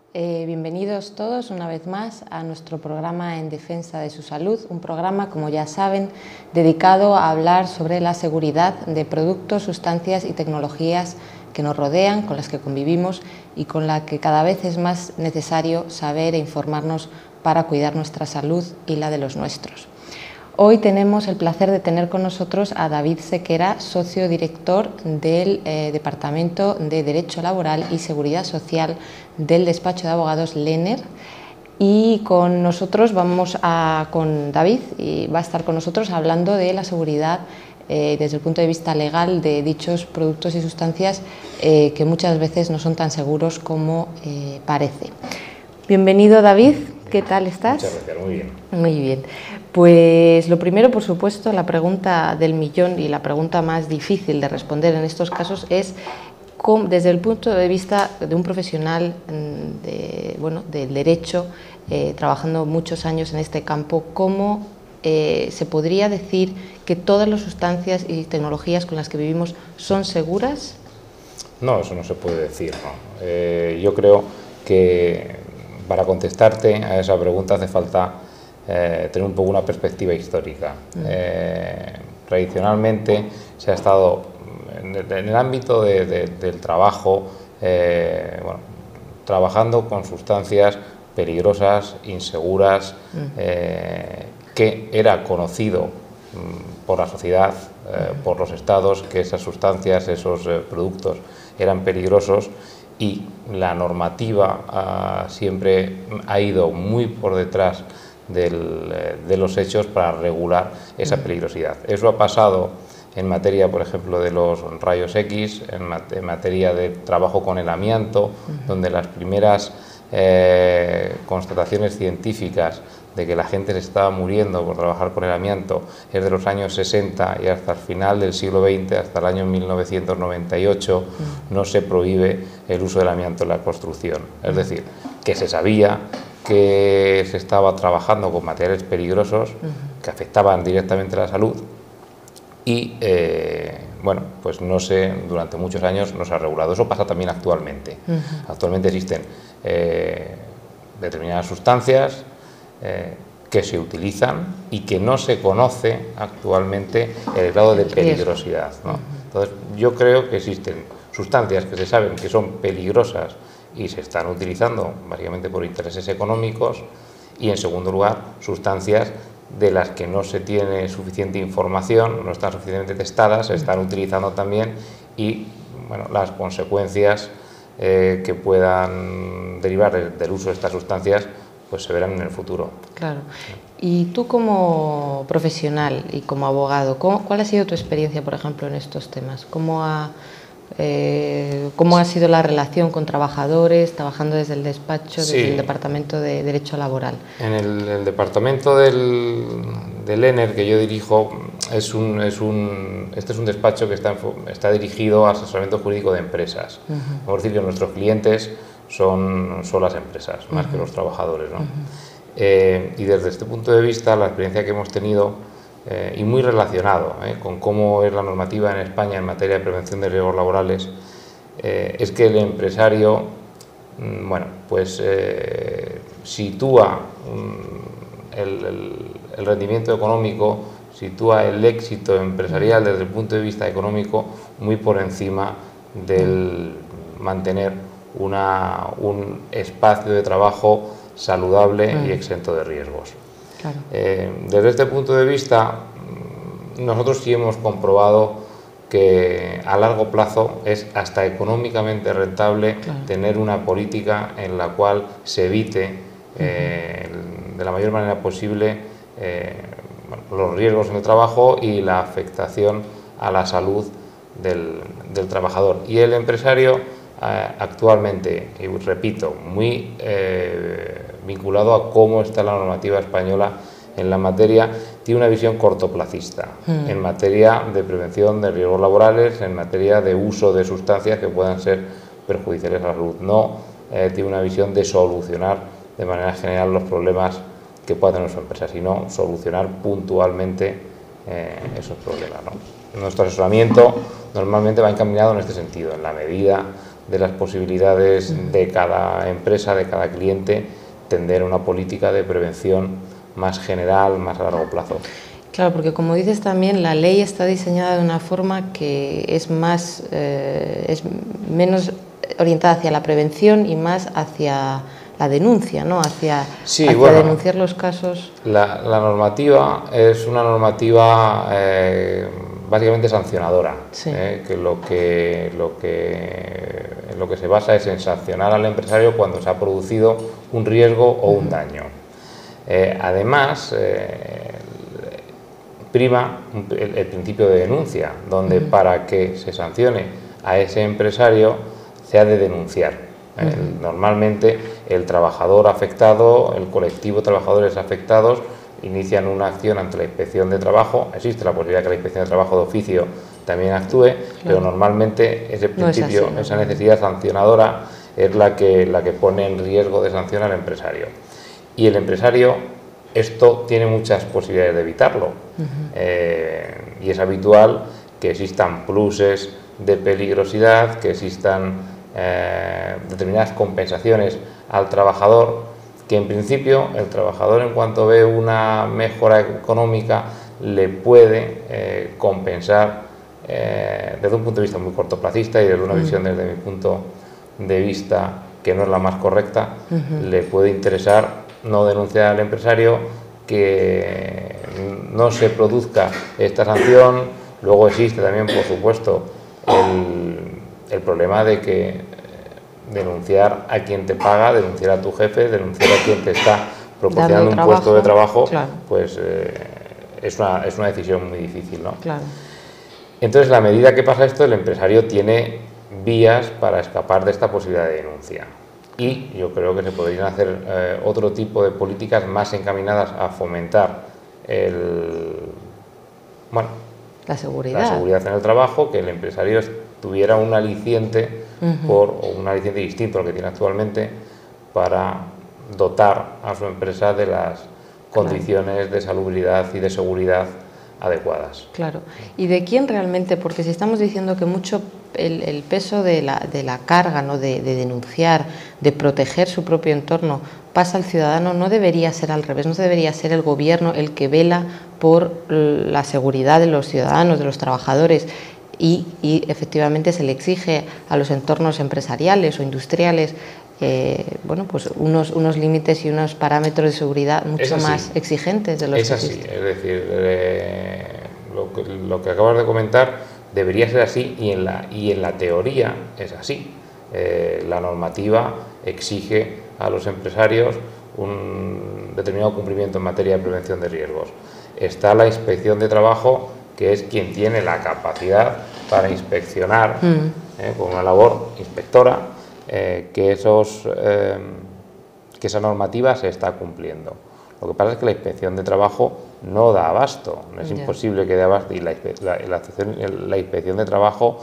Bienvenidos todos una vez más a nuestro programa En Defensa de su Salud, un programa, como ya saben, dedicado a hablar sobre la seguridad de productos, sustancias y tecnologías que nos rodean, con las que convivimos y con la que cada vez es más necesario saber e informarnos para cuidar nuestra salud y la de los nuestros. Hoy tenemos el placer de tener con nosotros a David Sequera, socio director del Departamento de Derecho Laboral y Seguridad Social del despacho de abogados Lenner. Y con nosotros con David, y va a estar con nosotros hablando de la seguridad desde el punto de vista legal de dichos productos y sustancias que muchas veces no son tan seguros como parece. Bienvenido, David. ¿Qué tal estás? Muchas gracias, muy bien. Muy bien. Pues lo primero, por supuesto, la pregunta del millón y la pregunta más difícil de responder en estos casos es, desde el punto de vista de un profesional del derecho, trabajando muchos años en este campo, ¿cómo se podría decir que todas las sustancias y tecnologías con las que vivimos son seguras? No, eso no se puede decir, ¿no? Yo creo que para contestarte a esa pregunta hace falta tener un poco una perspectiva histórica. Tradicionalmente se ha estado en el ámbito del trabajo, trabajando con sustancias peligrosas, inseguras, que era conocido por la sociedad, por los estados, que esas sustancias, esos productos eran peligrosos, y la normativa siempre ha ido muy por detrás de los hechos para regular esa peligrosidad. Eso ha pasado en materia, por ejemplo, de los rayos X, en materia de trabajo con el amianto, donde las primeras constataciones científicas de que la gente se estaba muriendo por trabajar con el amianto es de los años 60 y hasta el final del siglo XX, hasta el año 1998, no se prohíbe el uso del amianto en la construcción. Es decir, que se sabía que se estaba trabajando con materiales peligrosos que afectaban directamente a la salud y, pues no sé, durante muchos años no se ha regulado. Eso pasa también actualmente. Actualmente existen determinadas sustancias que se utilizan y que no se conoce actualmente el grado de peligrosidad, ¿no? Entonces, yo creo que existen sustancias que se saben que son peligrosas y se están utilizando básicamente por intereses económicos, y en segundo lugar, sustancias de las que no se tiene suficiente información, no están suficientemente testadas, se están utilizando también, y las consecuencias que puedan derivar del uso de estas sustancias pues se verán en el futuro. Claro. Y tú, como profesional y como abogado, ¿cuál ha sido tu experiencia, por ejemplo, en estos temas? ¿Cómo ha sido la relación con trabajadores, trabajando desde el despacho, desde el Departamento de Derecho Laboral? En el departamento del Lenner que yo dirijo, este es un despacho que está dirigido al asesoramiento jurídico de empresas. Vamos a decir que nuestros clientes son las empresas, más que los trabajadores, ¿no? Y desde este punto de vista, la experiencia que hemos tenido, y muy relacionado con cómo es la normativa en España en materia de prevención de riesgos laborales, es que el empresario sitúa el rendimiento económico, sitúa el éxito empresarial desde el punto de vista económico muy por encima del mantener un espacio de trabajo saludable y exento de riesgos. Claro. Desde este punto de vista, nosotros sí hemos comprobado que a largo plazo es hasta económicamente rentable tener una política en la cual se evite de la mayor manera posible los riesgos en el trabajo y la afectación a la salud del trabajador. Y el empresario actualmente, y repito, muy vinculado a cómo está la normativa española en la materia, tiene una visión cortoplacista en materia de prevención de riesgos laborales, en materia de uso de sustancias que puedan ser perjudiciales a la salud. No tiene una visión de solucionar de manera general los problemas que pueda tener su empresa, sino solucionar puntualmente esos problemas, ¿no? Nuestro asesoramiento normalmente va encaminado en este sentido, en la medida de las posibilidades de cada empresa, de cada cliente, tender a una política de prevención más general, más a largo plazo. Claro, porque como dices también, la ley está diseñada de una forma que es menos orientada hacia la prevención y más hacia la denuncia, ¿no? Hacia denunciar los casos. La normativa es una normativa básicamente sancionadora, sí. Que lo que se basa es en sancionar al empresario cuando se ha producido un riesgo o un daño. Además, prima el principio de denuncia, donde para que se sancione a ese empresario se ha de denunciar. Normalmente el trabajador afectado, el colectivo de trabajadores afectados inician una acción ante la Inspección de Trabajo. Existe la posibilidad que la Inspección de Trabajo de oficio también actúe, pero normalmente ese principio, no es así, esa necesidad sancionadora es la que pone en riesgo de sanción al empresario. Y el empresario, esto tiene muchas posibilidades de evitarlo. Y es habitual que existan pluses de peligrosidad, que existan determinadas compensaciones al trabajador, que en principio el trabajador, en cuanto ve una mejora económica, le puede compensar desde un punto de vista muy cortoplacista y desde una visión desde mi punto de vista que no es la más correcta, le puede interesar no denunciar al empresario, que no se produzca esta sanción. Luego existe también, por supuesto, el problema de que denunciar a quien te paga, denunciar a tu jefe, denunciar a quien te está proporcionando un puesto de trabajo, claro, pues es una decisión muy difícil, ¿no? Claro. Entonces, a medida que pasa esto, el empresario tiene vías para escapar de esta posibilidad de denuncia. Y yo creo que se podrían hacer otro tipo de políticas más encaminadas a fomentar la seguridad en el trabajo, que el empresario tuviera un aliciente o un aliciente distinto al que tiene actualmente para dotar a su empresa de las condiciones de salubridad y de seguridad adecuadas. Claro. ¿Y de quién realmente? Porque si estamos diciendo que mucho el peso de la carga, ¿no?, de denunciar, de proteger su propio entorno, pasa al ciudadano, ¿no debería ser al revés? ¿No debería ser el gobierno el que vela por la seguridad de los ciudadanos, de los trabajadores? Y efectivamente se le exige a los entornos empresariales o industriales pues unos límites y unos parámetros de seguridad mucho más exigentes de los que existen. Es decir, lo que acabas de comentar debería ser así y en la teoría es así. La normativa exige a los empresarios un determinado cumplimiento en materia de prevención de riesgos. Está la Inspección de Trabajo, que es quien tiene la capacidad para inspeccionar, con una labor inspectora, que esa normativa se está cumpliendo. Lo que pasa es que la Inspección de Trabajo no da abasto, no es imposible que dé abasto, y la Inspección de Trabajo,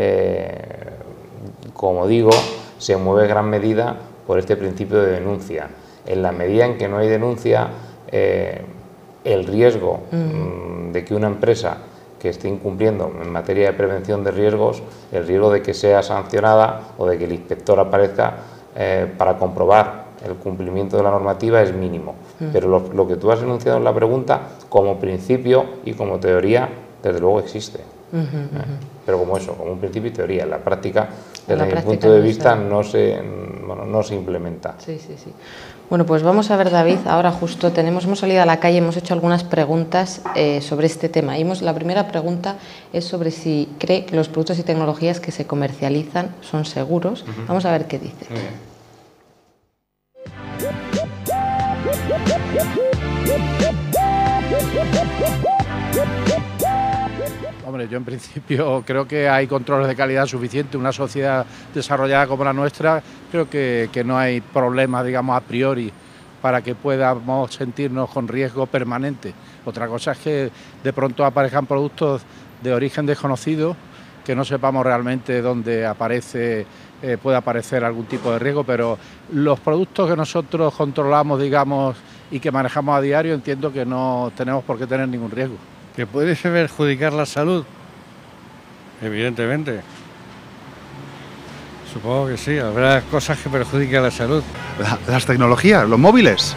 como digo, se mueve en gran medida por este principio de denuncia. En la medida en que no hay denuncia, el riesgo de que una empresa que esté incumpliendo en materia de prevención de riesgos, el riesgo de que sea sancionada o de que el inspector aparezca para comprobar el cumplimiento de la normativa es mínimo. Pero lo que tú has enunciado en la pregunta, como principio y como teoría, desde luego existe. Pero como un principio y teoría. En la práctica, desde mi punto de vista, no se implementa. Sí. Bueno, pues vamos a ver, David, ahora justo hemos salido a la calle, hemos hecho algunas preguntas sobre este tema. La primera pregunta es sobre si cree que los productos y tecnologías que se comercializan son seguros. Vamos a ver qué dice. Muy bien. Hombre, yo en principio creo que hay controles de calidad suficientes. Una sociedad desarrollada como la nuestra, creo que no hay problema, digamos, a priori para que podamos sentirnos con riesgo permanente. Otra cosa es que de pronto aparezcan productos de origen desconocido, que no sepamos realmente dónde puede aparecer algún tipo de riesgo, pero los productos que nosotros controlamos, digamos, y que manejamos a diario, entiendo que no tenemos por qué tener ningún riesgo. ¿Que puede perjudicar la salud? Evidentemente. Supongo que sí, habrá cosas que perjudiquen a la salud. Las tecnologías, los móviles.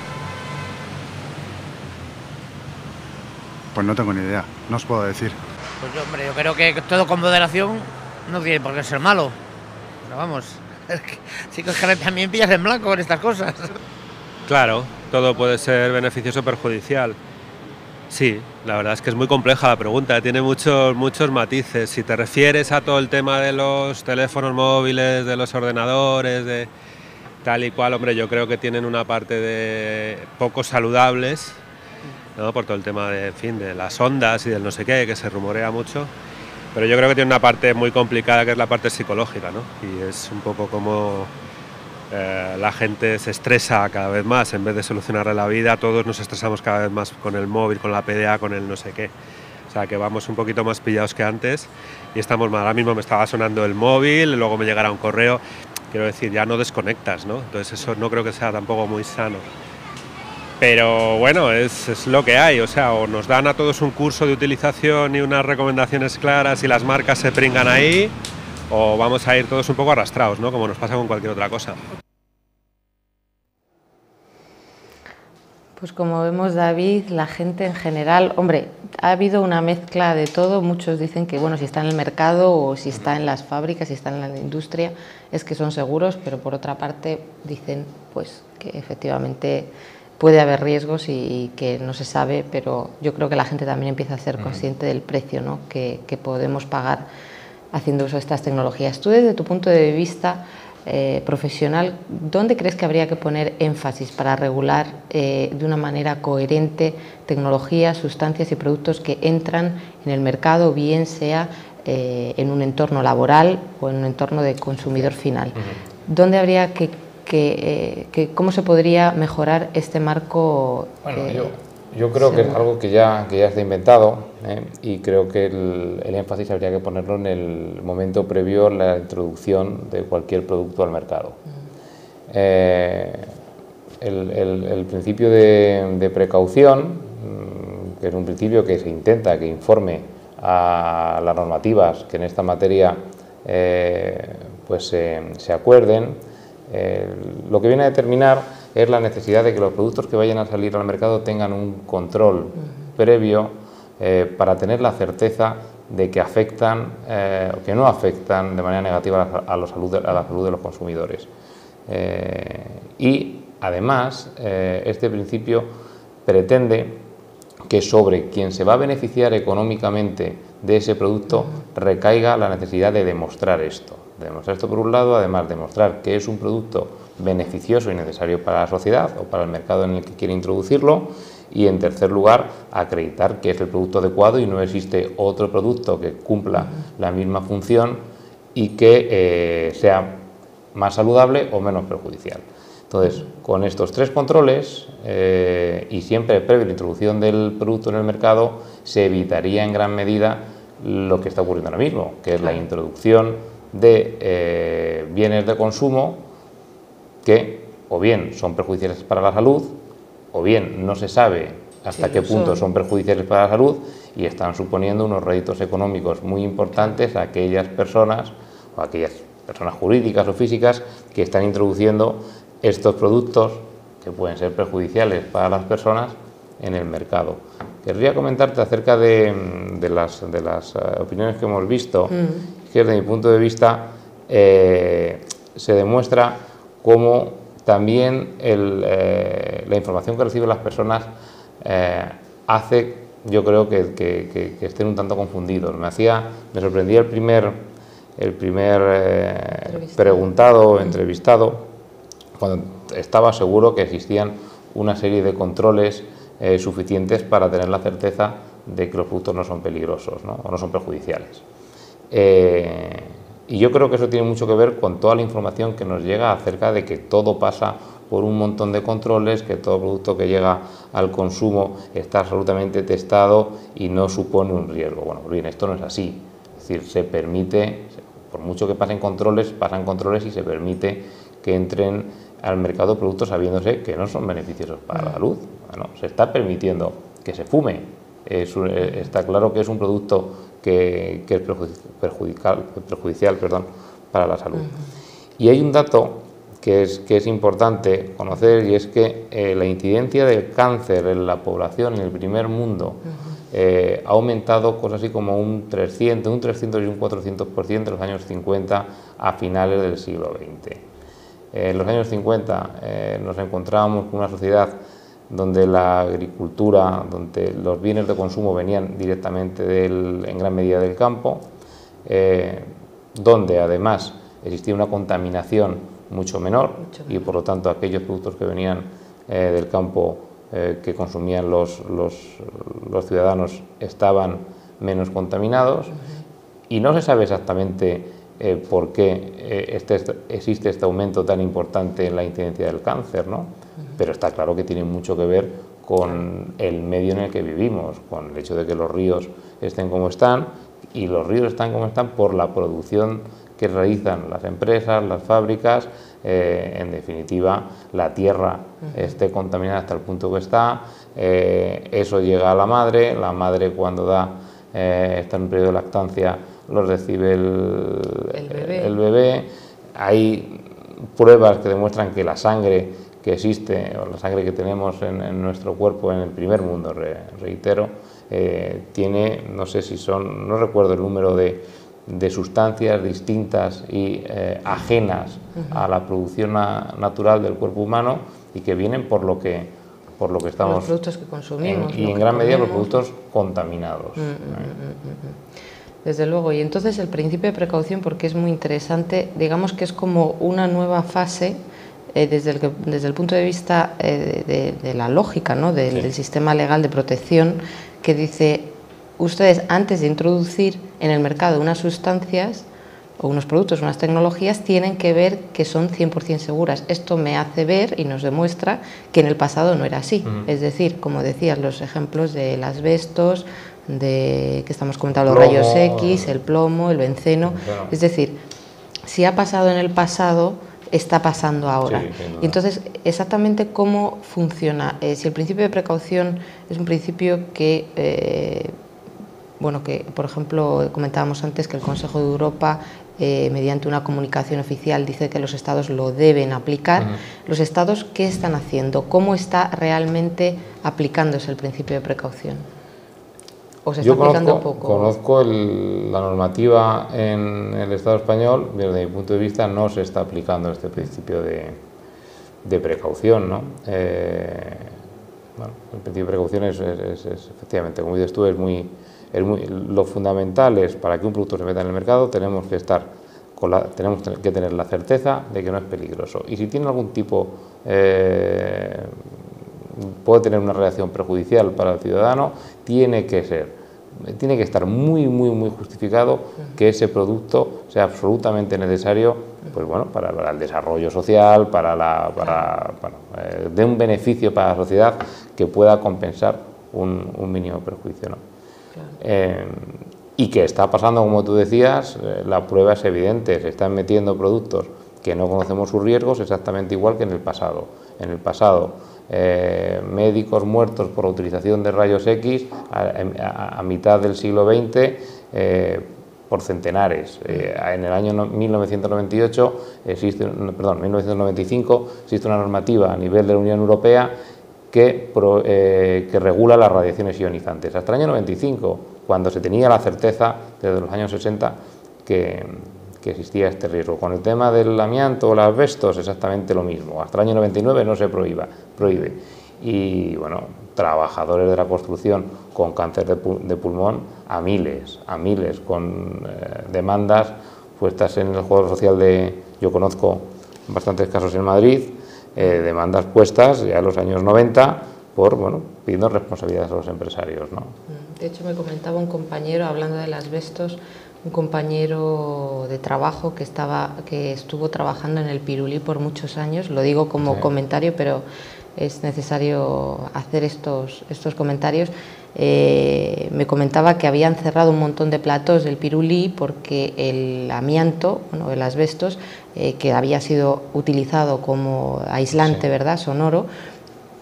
Pues no tengo ni idea, no os puedo decir. Pues yo, hombre, yo creo que todo con moderación no tiene por qué ser malo. Pero vamos, sí que también pillas en blanco con estas cosas. Claro, todo puede ser beneficioso o perjudicial. Sí, la verdad es que es muy compleja la pregunta, tiene muchos matices. Si te refieres a todo el tema de los teléfonos móviles, de los ordenadores, de tal y cual, hombre, yo creo que tienen una parte de poco saludables, ¿no? Por todo el tema de, en fin, de las ondas y del no sé qué, que se rumorea mucho. Pero yo creo que tiene una parte muy complicada que es la parte psicológica, ¿no? Y es un poco como la gente se estresa cada vez más, en vez de solucionarle la vida, todos nos estresamos cada vez más con el móvil, con la PDA, con el no sé qué. O sea, que vamos un poquito más pillados que antes y estamos mal. Ahora mismo me estaba sonando el móvil, luego me llegará un correo, quiero decir, ya no desconectas, ¿no? Entonces eso no creo que sea tampoco muy sano. Pero bueno, es lo que hay, o sea, o nos dan a todos un curso de utilización y unas recomendaciones claras y las marcas se pringan ahí, o vamos a ir todos un poco arrastrados, ¿no? Como nos pasa con cualquier otra cosa. Pues como vemos, David, la gente en general, hombre, ha habido una mezcla de todo. Muchos dicen que, bueno, si está en el mercado o si está en las fábricas, si está en la industria, es que son seguros, pero por otra parte dicen pues que efectivamente puede haber riesgos y que no se sabe, pero yo creo que la gente también empieza a ser consciente del precio, ¿no? que podemos pagar haciendo uso de estas tecnologías. Tú, desde tu punto de vista profesional, ¿dónde crees que habría que poner énfasis para regular de una manera coherente tecnologías, sustancias y productos que entran en el mercado, bien sea en un entorno laboral o en un entorno de consumidor final? ¿Dónde habría cómo se podría mejorar este marco? Bueno, yo creo que es algo que ya está inventado, y creo que el énfasis habría que ponerlo en el momento previo a la introducción de cualquier producto al mercado. El principio de precaución, que es un principio que se intenta que informe a las normativas que en esta materia pues se acuerden, lo que viene a determinar es la necesidad de que los productos que vayan a salir al mercado tengan un control previo para tener la certeza de que afectan o que no afectan de manera negativa a la salud de los consumidores. Y además, este principio pretende que sobre quien se va a beneficiar económicamente de ese producto recaiga la necesidad de demostrar esto. Demostrar esto por un lado, además demostrar que es un producto beneficioso y necesario para la sociedad o para el mercado en el que quiere introducirlo, y en tercer lugar acreditar que es el producto adecuado y no existe otro producto que cumpla la misma función y que sea más saludable o menos perjudicial. Entonces, con estos tres controles y siempre previo a la introducción del producto en el mercado, se evitaría en gran medida lo que está ocurriendo ahora mismo, que es la introducción de bienes de consumo que o bien son perjudiciales para la salud, o bien no se sabe hasta qué punto son perjudiciales para la salud y están suponiendo unos réditos económicos muy importantes a aquellas personas o a aquellas personas jurídicas o físicas que están introduciendo estos productos que pueden ser perjudiciales para las personas en el mercado. Querría comentarte acerca de las opiniones que hemos visto, que desde mi punto de vista se demuestra cómo también la información que reciben las personas hace, yo creo, que estén un tanto confundidos. Me sorprendía el primer preguntado, entrevistado, cuando estaba seguro que existían una serie de controles suficientes para tener la certeza de que los productos no son peligrosos, ¿no? O no son perjudiciales. Y yo creo que eso tiene mucho que ver con toda la información que nos llega acerca de que todo pasa por un montón de controles, que todo producto que llega al consumo está absolutamente testado y no supone un riesgo. Bueno, pues bien, esto no es así. Es decir, se permite, por mucho que pasan controles y se permite que entren al mercado productos sabiéndose que no son beneficiosos para la salud. Bueno, se está permitiendo que se fume. Está claro que es un producto que es perjudicial para la salud. Y hay un dato que es importante conocer, y es que la incidencia del cáncer en la población en el primer mundo ha aumentado cosas así como un 300 y un 400% en los años 50 a finales del siglo XX. En los años 50 nos encontrábamos con una sociedad donde la agricultura, donde los bienes de consumo venían directamente en gran medida del campo, donde además existía una contaminación mucho menor y por lo tanto aquellos productos que venían del campo que consumían los ciudadanos estaban menos contaminados, y no se sabe exactamente por qué existe este aumento tan importante en la incidencia del cáncer, ¿no? Pero está claro que tiene mucho que ver con el medio en el que vivimos, con el hecho de que los ríos estén como están, y los ríos están como están por la producción que realizan las empresas, las fábricas, en definitiva la tierra esté contaminada hasta el punto que está, eso llega a la madre cuando está en un periodo de lactancia lo recibe el bebé. Hay pruebas que demuestran que la sangre que existe, o la sangre que tenemos en nuestro cuerpo en el primer mundo, reitero, tiene, no sé si son, no recuerdo el número de sustancias distintas y ajenas a la producción natural del cuerpo humano, y que vienen por lo que estamos, los productos que consumimos, y en gran medida los productos contaminados. Desde luego. Y entonces el principio de precaución, porque es muy interesante, digamos que es como una nueva fase desde el punto de vista de la lógica, ¿no? del sistema legal de protección, que dice: ustedes, antes de introducir en el mercado unas sustancias o unos productos, unas tecnologías, tienen que ver que son 100% seguras. Esto me hace ver y nos demuestra que en el pasado no era así. Es decir, como decías, los ejemplos del asbestos, que estamos comentando, los rayos X, el plomo, el benceno. Es decir, si ha pasado en el pasado, está pasando ahora. Y entonces, exactamente cómo funciona. Si el principio de precaución es un principio que... que por ejemplo comentábamos antes que el Consejo de Europa mediante una comunicación oficial dice que los Estados lo deben aplicar. ¿Los Estados qué están haciendo? ¿Cómo está realmente aplicándose el principio de precaución? ¿O se está aplicando poco? Conozco la normativa en el Estado español. Desde mi punto de vista no se está aplicando este principio de precaución, ¿no? El principio de precaución es efectivamente, como dices tú, lo fundamental es, para que un producto se meta en el mercado, tenemos que tener la certeza de que no es peligroso. Y si tiene algún tipo, puede tener una reacción perjudicial para el ciudadano, tiene que estar muy justificado que ese producto sea absolutamente necesario, pues bueno, para el desarrollo social, de un beneficio para la sociedad que pueda compensar un mínimo perjuicio, ¿no? Y que está pasando, como tú decías, la prueba es evidente, se están metiendo productos que no conocemos sus riesgos exactamente igual que en el pasado. En el pasado, médicos muertos por la utilización de rayos X a mitad del siglo XX por centenares. En el año 1995 existe una normativa a nivel de la Unión Europea que regula las radiaciones ionizantes. Hasta el año 95, cuando se tenía la certeza, desde los años 60, que existía este riesgo. Con el tema del amianto o los asbestos, exactamente lo mismo. Hasta el año 99 no se prohíbe. Y bueno, trabajadores de la construcción con cáncer de pulmón a miles, con demandas puestas en el juego social yo conozco bastantes casos en Madrid, demandas puestas ya en los años 90 pidiendo responsabilidades a los empresarios, ¿no? De hecho, me comentaba un compañero, hablando del asbestos, un compañero de trabajo que estuvo trabajando en el Pirulí por muchos años. Lo digo como comentario, pero es necesario hacer estos comentarios. Me comentaba que habían cerrado un montón de platós del Pirulí porque el amianto, el asbestos, que había sido utilizado como aislante, ¿verdad?, sonoro,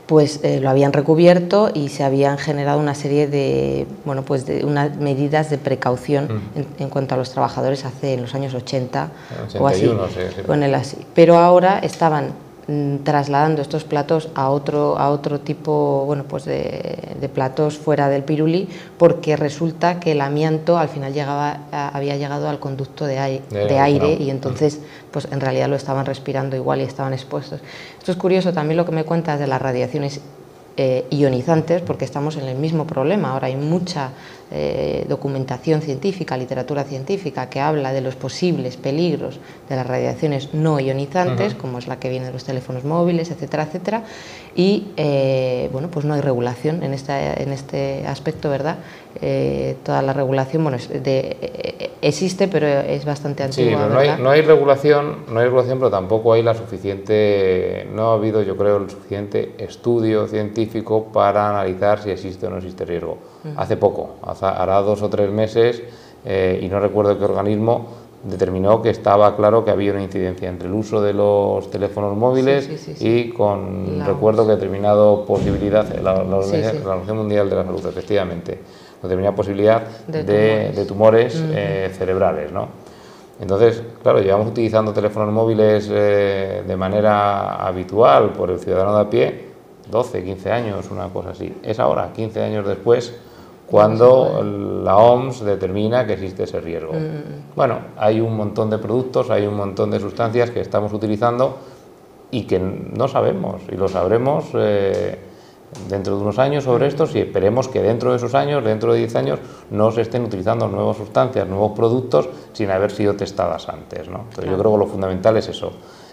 pues lo habían recubierto y se habían generado una serie de, bueno, pues de unas medidas de precaución en cuanto a los trabajadores en los años 80 o así, sí. con el así. Pero ahora estaban trasladando estos platós a otro tipo, bueno, pues de platós fuera del pirulí, porque resulta que el amianto al final había llegado al conducto de aire y entonces pues en realidad lo estaban respirando igual y estaban expuestos. Esto es curioso también lo que me cuentas de las radiaciones ionizantes, porque estamos en el mismo problema. Ahora hay mucha documentación científica, literatura científica que habla de los posibles peligros de las radiaciones no ionizantes, como es la que viene de los teléfonos móviles, etcétera, etcétera, y bueno, pues no hay regulación en este aspecto, ¿verdad? Toda la regulación, bueno, existe, pero es bastante antigua. Sí, no hay regulación, pero tampoco hay la suficiente, no ha habido, yo creo, el suficiente estudio científico para analizar si existe o no existe riesgo. Hace poco, hará 2 o 3 meses, y no recuerdo qué organismo determinó que estaba claro que había una incidencia entre el uso de los teléfonos móviles y con, recuerdo que determinado posibilidad, la Organización Mundial de la Salud, efectivamente, determinada posibilidad de tumores cerebrales, ¿no? Entonces, claro, llevamos utilizando teléfonos móviles de manera habitual por el ciudadano de a pie 12, 15 años, una cosa así. Es ahora, 15 años después, cuando la OMS determina que existe ese riesgo. Bueno, hay un montón de productos, hay un montón de sustancias que estamos utilizando y que no sabemos, y lo sabremos dentro de unos años sobre esto, y esperemos que dentro de esos años, dentro de 10 años, no se estén utilizando nuevas sustancias, nuevos productos, sin haber sido testadas antes, ¿no? Entonces, yo creo que lo fundamental es eso.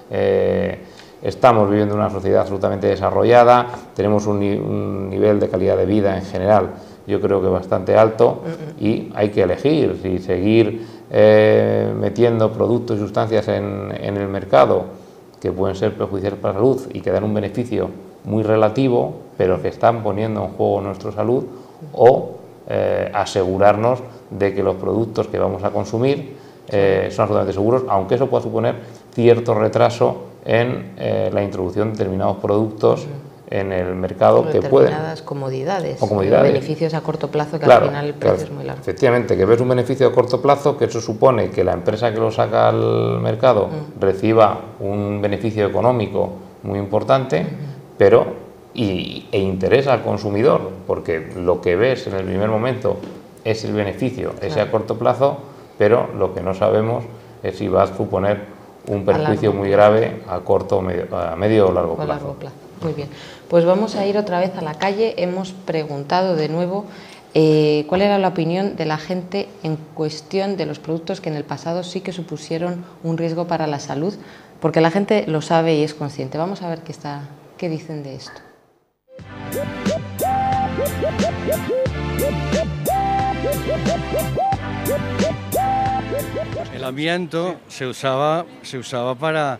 Estamos viviendo una sociedad absolutamente desarrollada, tenemos un nivel de calidad de vida en general, yo creo que bastante alto, y hay que elegir si seguir metiendo productos y sustancias en el mercado que pueden ser perjudiciales para la salud y que dan un beneficio muy relativo, pero que están poniendo en juego nuestra salud, o asegurarnos de que los productos que vamos a consumir son absolutamente seguros, aunque eso pueda suponer cierto retraso en la introducción de determinados productos en el mercado que pueden... Determinadas comodidades, beneficios a corto plazo, que claro, al final el precio es muy largo. Efectivamente, que ves un beneficio a corto plazo, que eso supone que la empresa que lo saca al mercado reciba un beneficio económico muy importante, pero e interesa al consumidor, porque lo que ves en el primer momento es el beneficio, ese a corto plazo, pero lo que no sabemos es si va a suponer un perjuicio muy grave a corto, a medio o largo plazo. Muy bien, pues vamos a ir otra vez a la calle. Hemos preguntado de nuevo cuál era la opinión de la gente en cuestión de los productos que en el pasado sí que supusieron un riesgo para la salud, porque la gente lo sabe y es consciente. Vamos a ver qué dicen de esto. El amianto se usaba para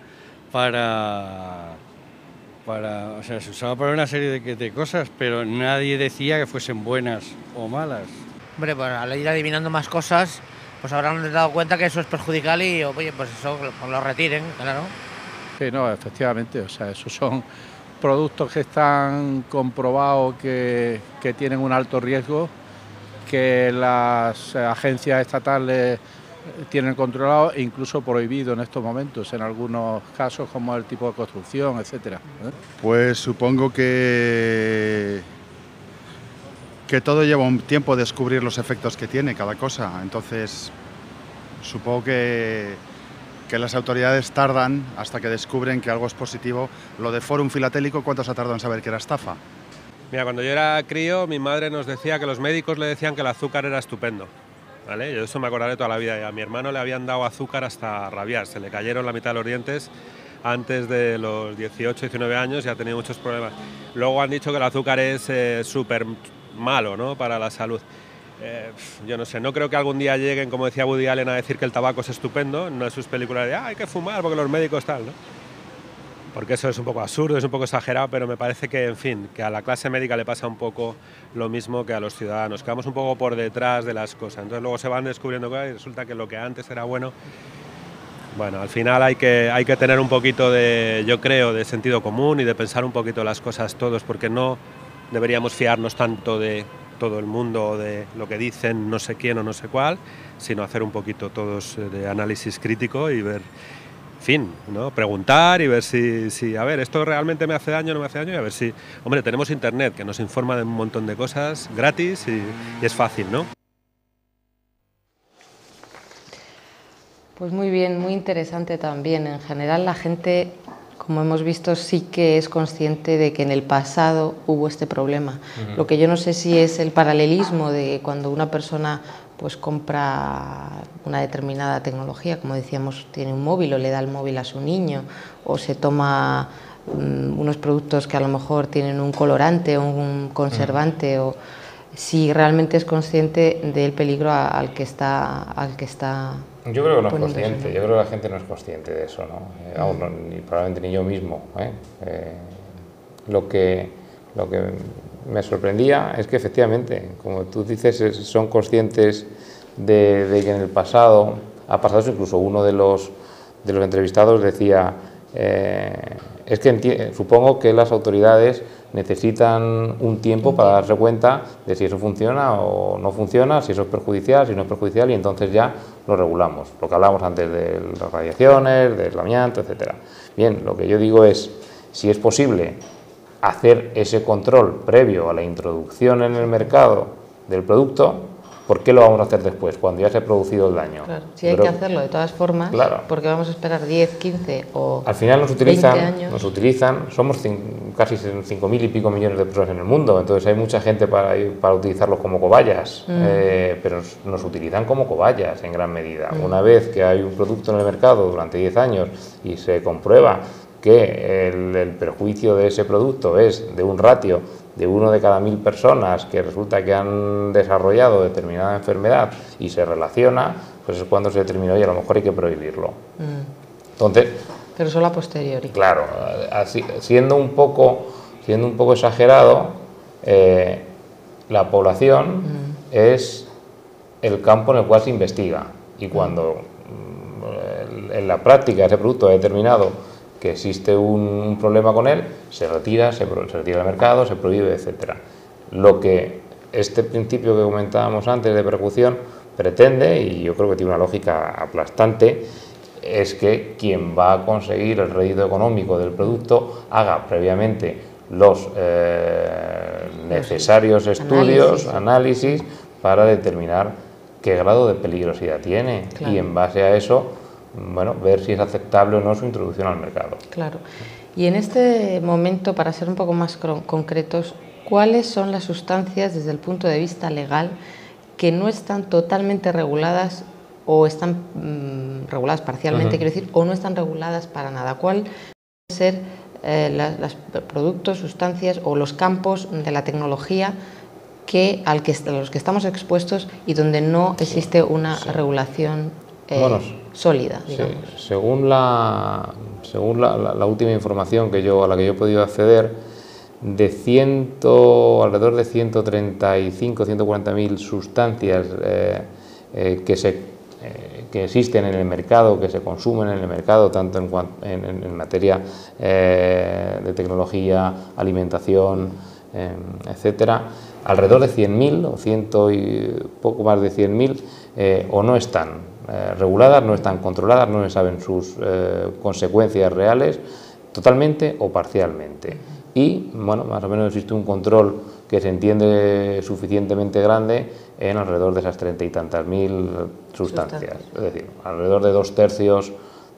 se usaba para una serie de cosas, pero nadie decía que fuesen buenas o malas. Hombre, bueno, al ir adivinando más cosas, pues habrán dado cuenta que eso es perjudicial y, oye, pues eso lo retiren, claro. Sí, no, efectivamente, o sea, esos son productos que están comprobados que tienen un alto riesgo, que las agencias estatales tienen controlado e incluso prohibido en estos momentos, en algunos casos, como el tipo de construcción, etcétera. Pues supongo que todo lleva un tiempo descubrir los efectos que tiene cada cosa. Entonces, supongo que las autoridades tardan hasta que descubren que algo es positivo. Lo de Fórum Filatélico, ¿cuánto se ha tardado en saber que era estafa? Mira, cuando yo era crío, mi madre nos decía que los médicos le decían que el azúcar era estupendo. ¿Vale? Yo eso me acordaré toda la vida. Y a mi hermano le habían dado azúcar hasta rabiar, se le cayeron la mitad de los dientes antes de los 18, 19 años y ha tenido muchos problemas. Luego han dicho que el azúcar es súper malo, ¿no?, para la salud. Yo no sé, no creo que algún día lleguen, como decía Woody Allen, a decir que el tabaco es estupendo, no es sus películas de hay que fumar porque los médicos tal, ¿no? Porque eso es un poco absurdo, es un poco exagerado, pero me parece que, en fin, que a la clase médica le pasa un poco lo mismo que a los ciudadanos, quedamos un poco por detrás de las cosas, entonces luego se van descubriendo cosas y resulta que lo que antes era bueno Bueno, al final hay que tener un poquito de, yo creo, de sentido común y de pensar un poquito las cosas todos, porque no deberíamos fiarnos tanto de todo el mundo o de lo que dicen no sé quién o no sé cuál, sino hacer un poquito todos de análisis crítico y ver, en fin, ¿no? Preguntar y ver si, a ver, esto realmente me hace daño o no me hace daño, y a ver si, hombre, tenemos internet que nos informa de un montón de cosas gratis y es fácil, ¿no? Pues muy bien, muy interesante también. En general la gente, como hemos visto, sí que es consciente de que en el pasado hubo este problema. Lo que yo no sé si es el paralelismo de cuando una persona pues compra una determinada tecnología, como decíamos, tiene un móvil o le da el móvil a su niño, o se toma unos productos que a lo mejor tienen un colorante o un conservante, o si realmente es consciente del peligro al que está Yo creo que no es consciente, yo creo que la gente no es consciente de eso, ¿no? Aún no, probablemente ni yo mismo. Lo que me sorprendía es que efectivamente, como tú dices, son conscientes de que en el pasado ha pasado eso. Incluso uno de los entrevistados decía, es que supongo que las autoridades necesitan un tiempo para darse cuenta de si eso funciona o no funciona, si eso es perjudicial, si no es perjudicial, y entonces ya lo regulamos. Lo que hablábamos antes de las radiaciones, del amianto, etcétera. Bien, lo que yo digo es, si es posible hacer ese control previo a la introducción en el mercado del producto, ¿por qué lo vamos a hacer después, cuando ya se ha producido el daño? Claro, sí hay que hacerlo de todas formas, claro, porque vamos a esperar 10, 15 o al final 20 años. Nos utilizan, somos casi 5.000 y pico millones de personas en el mundo, entonces hay mucha gente para utilizarlos como cobayas, pero nos utilizan como cobayas en gran medida. Una vez que hay un producto en el mercado durante 10 años y se comprueba que el perjuicio de ese producto es de un ratio de 1 de cada 1.000 personas que resulta que han desarrollado determinada enfermedad y se relaciona, pues es cuando se determina, oye, a lo mejor hay que prohibirlo. Entonces, pero solo a posteriori. Claro, así, siendo un poco exagerado, la población es el campo en el cual se investiga, y cuando en la práctica ese producto ha determinado que existe un problema con él, se retira del mercado, se prohíbe, etcétera. Lo que este principio que comentábamos antes de precaución pretende, y yo creo que tiene una lógica aplastante, es que quien va a conseguir el rédito económico del producto haga previamente los necesarios estudios, análisis, para determinar qué grado de peligrosidad tiene, claro, y en base a eso, bueno, ver si es aceptable o no su introducción al mercado. Claro. Y en este momento, para ser un poco más concretos, ¿cuáles son las sustancias desde el punto de vista legal que no están totalmente reguladas o están reguladas parcialmente, quiero decir, o no están reguladas para nada? ¿Cuál pueden ser los productos, sustancias o los campos de la tecnología a los que estamos expuestos y donde no existe una regulación sólida, digamos? Sí. Según la última información a la que yo he podido acceder, alrededor de 135, 140.000 sustancias que existen en el mercado, que se consumen en el mercado, tanto en materia de tecnología, alimentación, etcétera, alrededor de 100.000 o poco más de 100.000 o no están reguladas, no están controladas, no se saben sus consecuencias reales, totalmente o parcialmente. Y, bueno, más o menos existe un control que se entiende suficientemente grande en alrededor de esas 30 y tantas mil sustancias. Es decir, alrededor de 2/3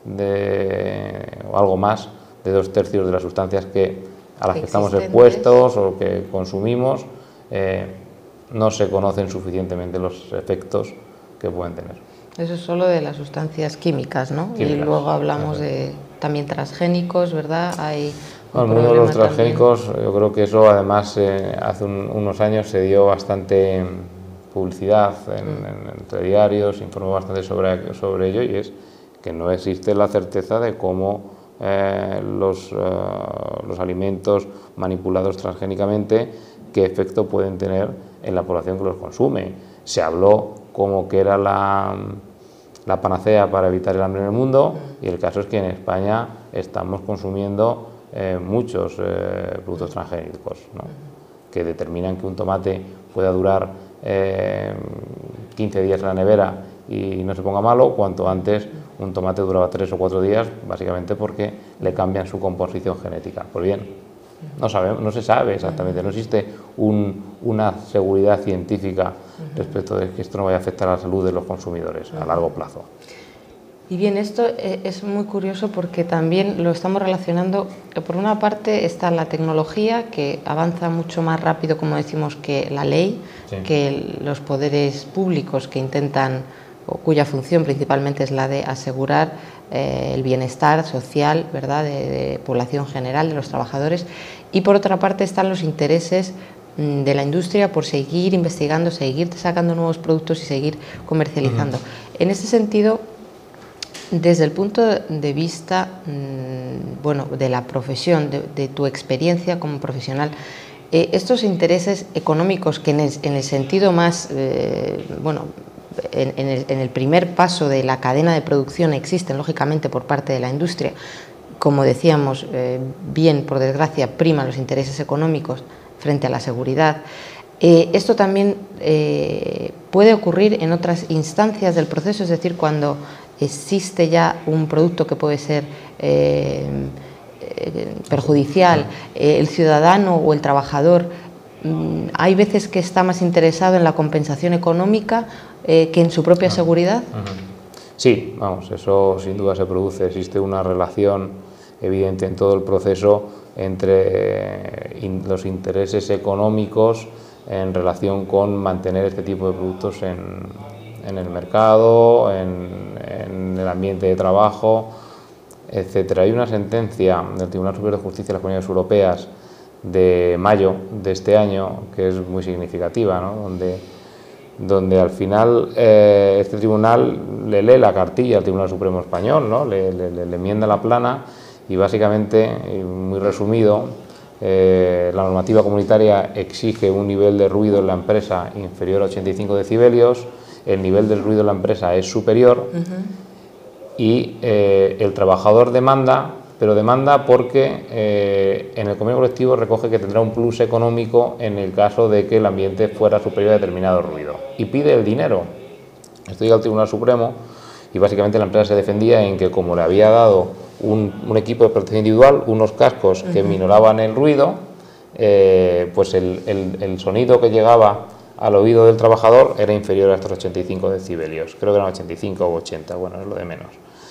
o algo más de 2/3 de las sustancias a las que estamos expuestos o que consumimos, no se conocen suficientemente los efectos que pueden tener. Eso es solo de las sustancias químicas, ¿no? Y luego hablamos de también transgénicos, ¿verdad? Hay el mundo de los transgénicos, yo creo que eso además hace unos años se dio bastante publicidad entre diarios, se informó bastante sobre ello, y es que no existe la certeza de cómo los alimentos manipulados transgénicamente, qué efecto pueden tener en la población que los consume. Se habló como que era la panacea para evitar el hambre en el mundo, y el caso es que en España estamos consumiendo muchos productos transgénicos, ¿no?, que determinan que un tomate pueda durar 15 días en la nevera y no se ponga malo, cuanto antes un tomate duraba 3 o 4 días, básicamente porque le cambian su composición genética. Pues bien, no se sabe exactamente, no existe una seguridad científica respecto de que esto no vaya a afectar a la salud de los consumidores a largo plazo. Y bien, esto es muy curioso porque también lo estamos relacionando. Por una parte está la tecnología, que avanza mucho más rápido, como decimos, que la ley, sí, que los poderes públicos que intentan, o cuya función principalmente es la de asegurar el bienestar social, ¿verdad?, de población general, de los trabajadores. Y por otra parte están los intereses de la industria por seguir investigando, seguir sacando nuevos productos y seguir comercializando. En ese sentido, desde el punto de vista bueno, de la profesión, de tu experiencia como profesional, estos intereses económicos que en el sentido más, bueno, en el primer paso de la cadena de producción existen, lógicamente, por parte de la industria, como decíamos, bien, por desgracia, priman los intereses económicos frente a la seguridad. Esto también puede ocurrir en otras instancias del proceso, es decir, cuando existe ya un producto que puede ser perjudicial, el ciudadano o el trabajador, hay veces que está más interesado en la compensación económica que en su propia seguridad. Sí, vamos, eso sin duda se produce. Existe una relación evidente en todo el proceso entre los intereses económicos en relación con mantener este tipo de productos en el mercado, en el ambiente de trabajo, etcétera. Hay una sentencia del Tribunal Superior de Justicia de las Comunidades Europeas de mayo de este año que es muy significativa, ¿no?, donde al final este tribunal le lee la cartilla al Tribunal Supremo Español, ¿no?, le enmienda la plana y básicamente, muy resumido, la normativa comunitaria exige un nivel de ruido en la empresa inferior a 85 decibelios, el nivel del ruido en la empresa es superior y el trabajador demanda, pero demanda porque en el convenio colectivo recoge que tendrá un plus económico en el caso de que el ambiente fuera superior a determinado ruido y pide el dinero. Esto llega al Tribunal Supremo y básicamente la empresa se defendía en que, como le había dado un equipo de protección individual, unos cascos que minoraban el ruido, pues el sonido que llegaba al oído del trabajador era inferior a estos 85 decibelios, creo que eran 85 o 80, bueno, es lo de menos.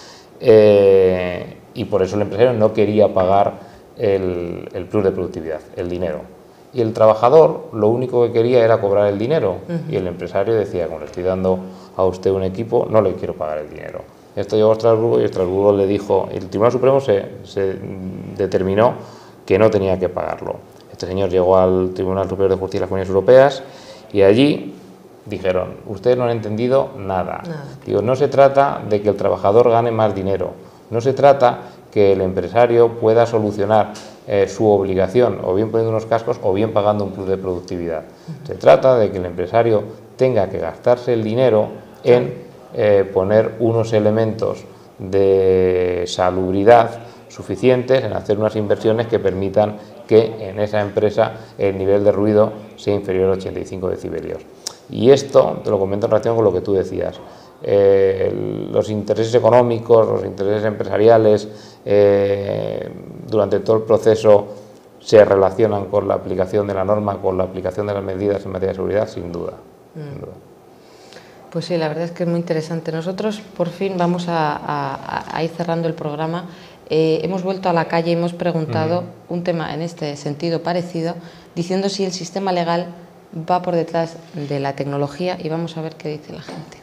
Y por eso el empresario no quería pagar el plus de productividad, el dinero. Y el trabajador lo único que quería era cobrar el dinero, y el empresario decía, como le estoy dando a usted un equipo, no le quiero pagar el dinero. Esto llegó a Estrasburgo y Estrasburgo le dijo, el Tribunal Supremo se determinó que no tenía que pagarlo. Este señor llegó al Tribunal Superior de Justicia de las Comunidades Europeas y allí dijeron, ustedes no han entendido nada. Digo, no se trata de que el trabajador gane más dinero, no se trata que el empresario pueda solucionar su obligación o bien poniendo unos cascos o bien pagando un plus de productividad. Se trata de que el empresario tenga que gastarse el dinero en poner unos elementos de salubridad suficientes, en hacer unas inversiones que permitan que en esa empresa el nivel de ruido sea inferior a 85 decibelios. Y esto te lo comento en relación con lo que tú decías. Los intereses económicos, los intereses empresariales, durante todo el proceso se relacionan con la aplicación de la norma, con la aplicación de las medidas en materia de seguridad, sin duda. Sin duda. Pues sí, la verdad es que es muy interesante. Nosotros por fin vamos a ir cerrando el programa. Hemos vuelto a la calle y hemos preguntado un tema en este sentido parecido, diciendo si el sistema legal va por detrás de la tecnología, y vamos a ver qué dice la gente.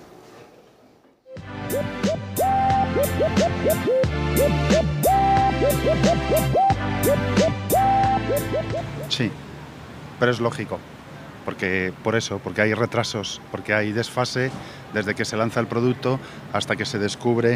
Sí, pero es lógico. Porque hay retrasos, porque hay desfase desde que se lanza el producto hasta que se descubre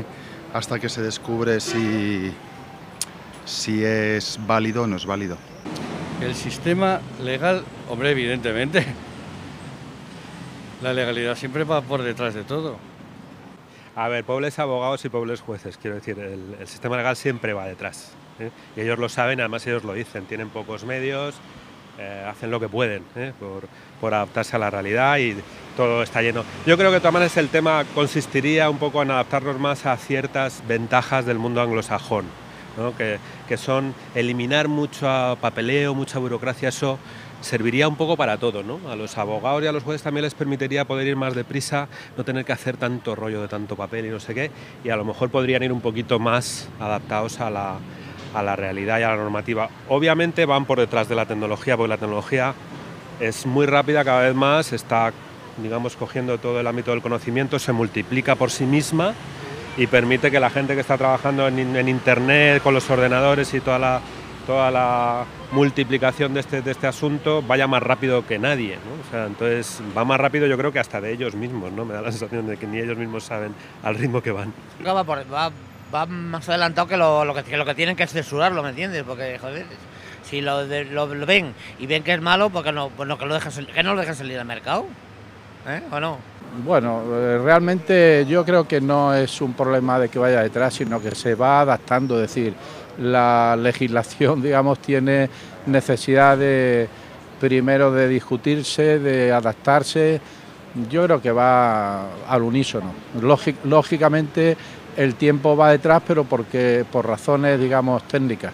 si es válido o no es válido. El sistema legal, hombre, evidentemente, la legalidad siempre va por detrás de todo. A ver, pobres abogados y pobres jueces, quiero decir, el sistema legal siempre va detrás, ¿eh? Y ellos lo saben, además ellos lo dicen, tienen pocos medios, hacen lo que pueden, por adaptarse a la realidad y todo está lleno. Yo creo que de todas maneras el tema consistiría un poco en adaptarnos más a ciertas ventajas del mundo anglosajón, ¿no? Que son eliminar mucho papeleo, mucha burocracia. Eso serviría un poco para todo, ¿no? A los abogados y a los jueces también les permitiría poder ir más deprisa, no tener que hacer tanto rollo de tanto papel y no sé qué, y a lo mejor podrían ir un poquito más adaptados a la realidad y a la normativa. Obviamente van por detrás de la tecnología, porque la tecnología es muy rápida, cada vez más, está, digamos, cogiendo todo el ámbito del conocimiento, se multiplica por sí misma y permite que la gente que está trabajando en Internet, con los ordenadores y toda la multiplicación de este asunto vaya más rápido que nadie, ¿no? O sea, entonces va más rápido, yo creo que hasta de ellos mismos, ¿no? Me da la sensación de que ni ellos mismos saben al ritmo que van. Va más adelantado que lo que tienen que es censurarlo, ¿me entiendes? Porque, joder, si lo ven y ven que es malo, pues que no lo dejan salir al mercado, ¿o no? Bueno, realmente yo creo que no es un problema de que vaya detrás, sino que se va adaptando, es decir, la legislación, digamos, tiene necesidad primero de discutirse, de adaptarse. Yo creo que va al unísono. Lógicamente el tiempo va detrás, pero por razones, digamos, técnicas.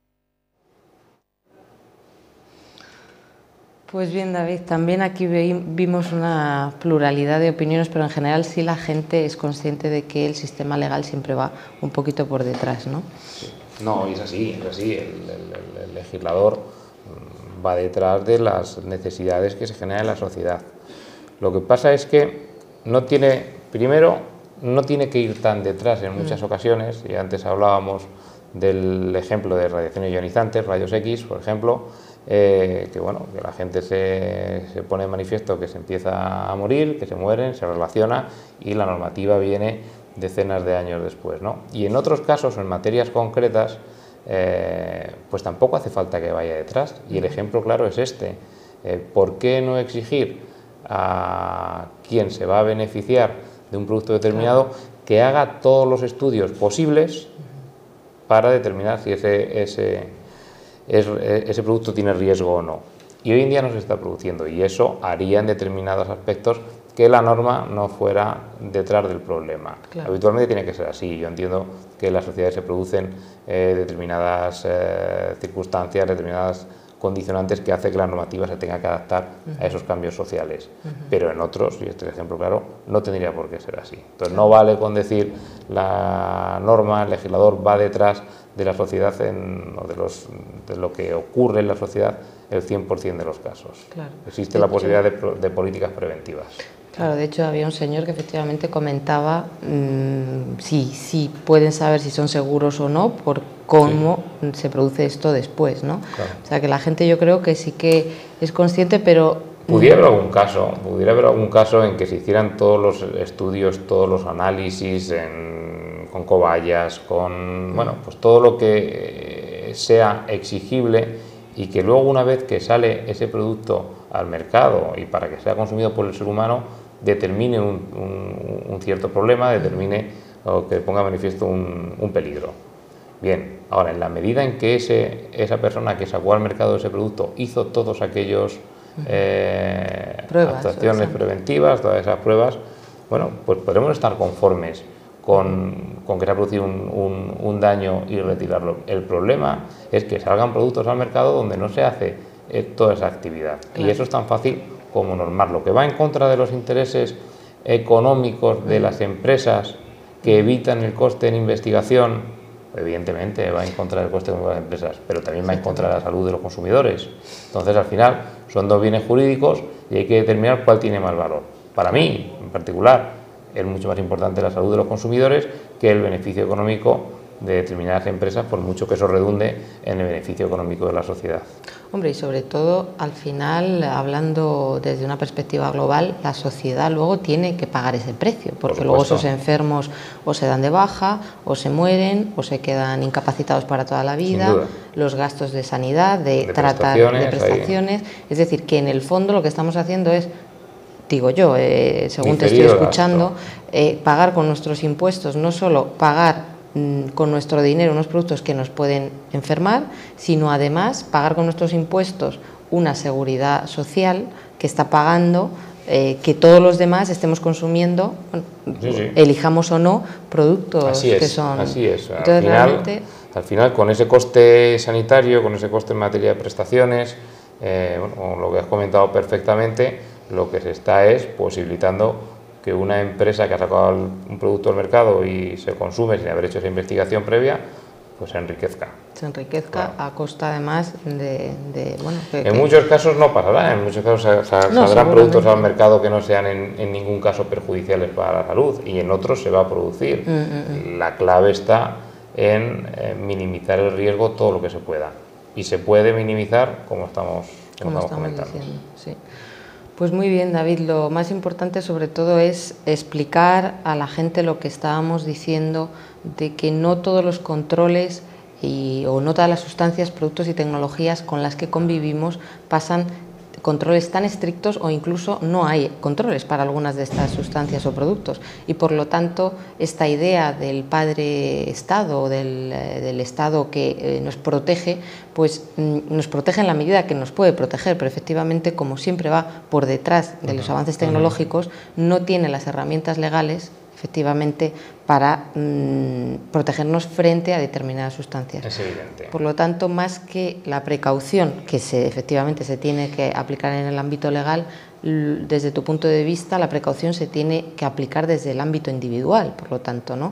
Pues bien, David, también aquí vimos una pluralidad de opiniones, pero en general sí la gente es consciente de que el sistema legal siempre va un poquito por detrás, ¿no? Sí. No, es así. El legislador va detrás de las necesidades que se generan en la sociedad. Lo que pasa es que no tiene que ir tan detrás en muchas ocasiones, y antes hablábamos del ejemplo de radiaciones ionizantes, rayos X, por ejemplo, que la gente se pone en manifiesto que se empieza a morir, que se mueren, se relaciona y la normativa viene decenas de años después, ¿no? Y en otros casos, en materias concretas, pues tampoco hace falta que vaya detrás, y el ejemplo claro es este. ¿Por qué no exigir a quien se va a beneficiar de un producto determinado que haga todos los estudios posibles para determinar si ese producto tiene riesgo o no? Y hoy en día no se está produciendo, y eso haría en determinados aspectos que la norma no fuera detrás del problema. Claro. Habitualmente tiene que ser así. Yo entiendo que en las sociedades se producen determinadas circunstancias, determinadas condicionantes que hace que la normativa se tenga que adaptar a esos cambios sociales. Pero en otros, y este es el ejemplo claro, no tendría por qué ser así. Entonces no vale con decir la norma, el legislador va detrás de la sociedad de lo que ocurre en la sociedad el 100% de los casos. Claro. Existe la posibilidad de políticas preventivas. Claro, de hecho había un señor que efectivamente comentaba si pueden saber si son seguros o no por cómo se produce esto después, ¿no? Claro. O sea que la gente, yo creo que sí que es consciente, pero pudiera haber algún caso en que se hicieran todos los estudios, todos los análisis con cobayas, pues todo lo que sea exigible, y que luego, una vez que sale ese producto al mercado y para que sea consumido por el ser humano, determine un cierto problema, determine o que ponga de manifiesto un peligro. Bien, ahora, en la medida en que esa persona que sacó al mercado ese producto hizo todos aquellos actuaciones preventivas, todas esas pruebas, bueno, pues podremos estar conformes con que se ha producido un daño y retirarlo. El problema es que salgan productos al mercado donde no se hace toda esa actividad. Claro. Y eso es tan fácil como normarlo, que va en contra de los intereses económicos de las empresas que evitan el coste en investigación. Evidentemente va en contra del coste de las empresas, pero también va en contra de la salud de los consumidores. Entonces, al final, son dos bienes jurídicos y hay que determinar cuál tiene más valor. Para mí, en particular, es mucho más importante la salud de los consumidores que el beneficio económico de determinadas empresas, por mucho que eso redunde en el beneficio económico de la sociedad. Hombre, y sobre todo, al final, hablando desde una perspectiva global, la sociedad luego tiene que pagar ese precio, porque luego esos enfermos o se dan de baja, o se mueren, o se quedan incapacitados para toda la vida, los gastos de sanidad, de prestaciones. Es decir, que en el fondo lo que estamos haciendo es digo yo, según te estoy escuchando, pagar con nuestros impuestos, no solo pagar con nuestro dinero unos productos que nos pueden enfermar, sino además pagar con nuestros impuestos una seguridad social que está pagando que todos los demás estemos consumiendo, elijamos o no, productos que son... Así es. Entonces, al final, con ese coste sanitario, con ese coste en materia de prestaciones, lo que has comentado perfectamente, lo que se está es posibilitando que una empresa que ha sacado un producto al mercado y se consume sin haber hecho esa investigación previa, pues se enriquezca. Se enriquezca a costa además de en muchos casos no pasará, en muchos casos saldrán productos al mercado que no sean en ningún caso perjudiciales para la salud y en otros se va a producir. La clave está en minimizar el riesgo todo lo que se pueda. Y se puede minimizar como estamos comentando. Diciendo, sí. Pues muy bien, David, lo más importante sobre todo es explicar a la gente lo que estábamos diciendo de que no todos los controles o no todas las sustancias, productos y tecnologías con las que convivimos pasan controles tan estrictos o incluso no hay controles para algunas de estas sustancias o productos y por lo tanto esta idea del padre Estado o del Estado que nos protege, pues nos protege en la medida que nos puede proteger, pero efectivamente como siempre va por detrás de los avances tecnológicos, no tiene las herramientas legales efectivamente para protegernos frente a determinadas sustancias. Es evidente. Por lo tanto, más que la precaución que efectivamente se tiene que aplicar en el ámbito legal, desde tu punto de vista, la precaución se tiene que aplicar desde el ámbito individual, por lo tanto, ¿no?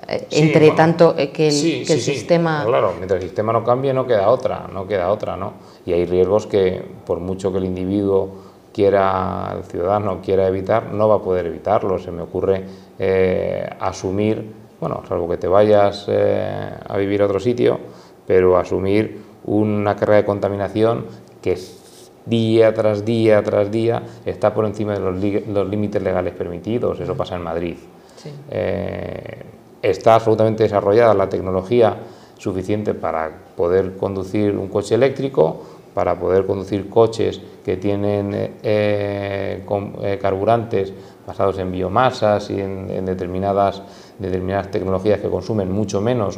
Tanto que el sistema... Claro, mientras el sistema no cambie no queda otra, ¿no? Y hay riesgos que, por mucho que el individuo el ciudadano quiera evitar, no va a poder evitarlo. Se me ocurre asumir, salvo que te vayas a vivir a otro sitio, pero asumir una carga de contaminación que día tras día tras día está por encima de los límites legales permitidos. Eso pasa en Madrid. Sí. Está absolutamente desarrollada la tecnología suficiente para poder conducir un coche eléctrico, para poder conducir coches que tienen carburantes basados en biomasas y en determinadas tecnologías que consumen mucho menos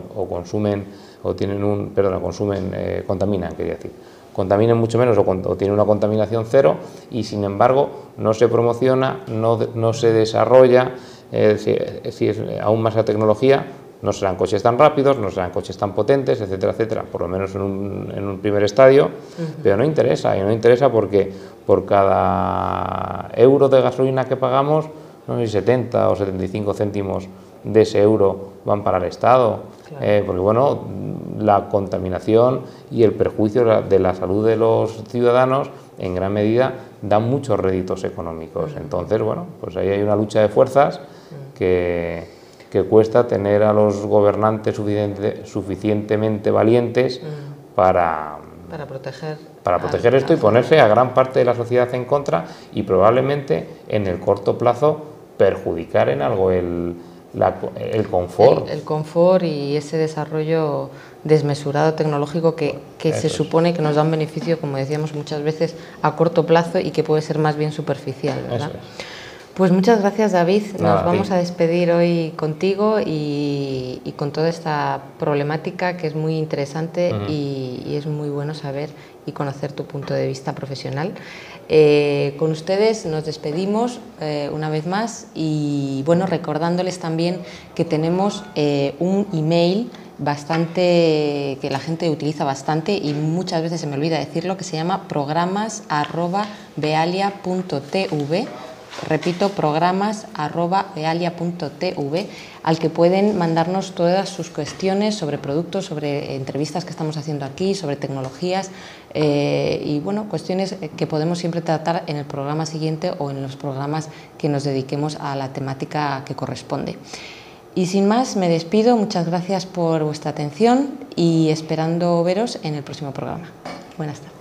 contaminan mucho menos o tienen una contaminación cero y sin embargo no se promociona, no se desarrolla, si es aún más la tecnología. No serán coches tan rápidos, no serán coches tan potentes, etcétera, etcétera, por lo menos en un primer estadio, pero no interesa porque por cada euro de gasolina que pagamos, no sé si 70 o 75 céntimos de ese euro van para el Estado, claro. Porque la contaminación y el perjuicio de la salud de los ciudadanos en gran medida dan muchos réditos económicos. Entonces, pues ahí hay una lucha de fuerzas que cuesta tener a los gobernantes suficientemente valientes para proteger esto y ponerse a gran parte de la sociedad en contra y probablemente en el corto plazo perjudicar en algo el confort. El confort y ese desarrollo desmesurado tecnológico que se supone que nos da un beneficio, como decíamos muchas veces, a corto plazo y que puede ser más bien superficial, ¿verdad? Eso es. Pues muchas gracias, David. Nos vamos a despedir hoy contigo y con toda esta problemática que es muy interesante y es muy bueno saber y conocer tu punto de vista profesional. Con ustedes nos despedimos una vez más y recordándoles también que tenemos un email que la gente utiliza bastante y muchas veces se me olvida decirlo, que se llama programas@vealia.tv. Repito, programas@vealia.tv, al que pueden mandarnos todas sus cuestiones sobre productos, sobre entrevistas que estamos haciendo aquí, sobre tecnologías y cuestiones que podemos siempre tratar en el programa siguiente o en los programas que nos dediquemos a la temática que corresponde. Y sin más, me despido. Muchas gracias por vuestra atención y esperando veros en el próximo programa. Buenas tardes.